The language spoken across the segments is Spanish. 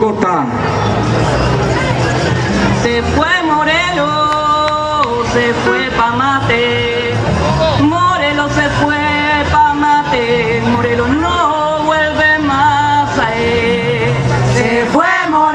mascota. Se fue Morelos, se fue pa' Mate. Morelos se fue pa' Mate. Morelos no vuelve más a él. Se fue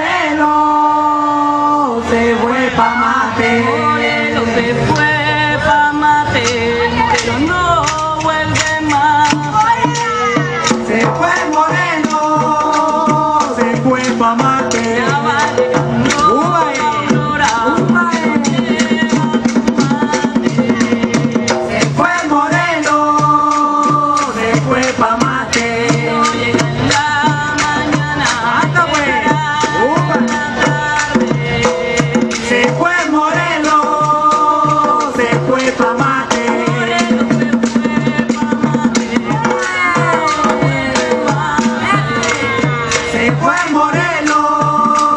Morelos, se fue pa' Mate. Morelos se fue pa' Mate. Morelos no vuelve más a él. Se fue Morelos, se fue pa' Mate. Ya va llegando Aurora. Se fue Morelos, se fue pa' Mate. No llega en la mañana. Anda, pues. Llegará en la tarde. Se fue Morelos, se fue pa' Mate. Morelos se fue pa' Mate. Se fue Morelos,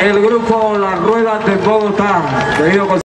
el grupo Las Ruedas de Bogotá, debido con